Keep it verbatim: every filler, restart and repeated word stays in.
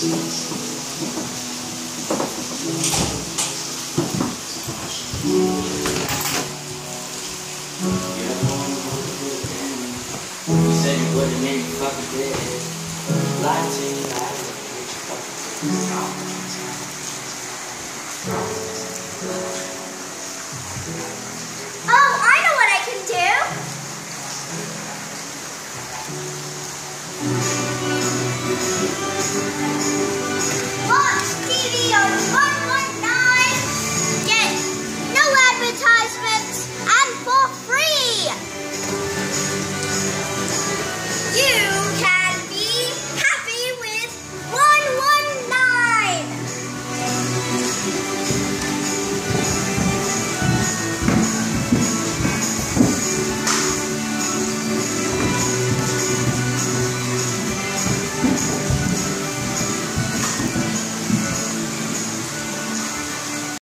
You said you wouldn't make me fucking dead. Lied to you, I didn't make you fucking dead.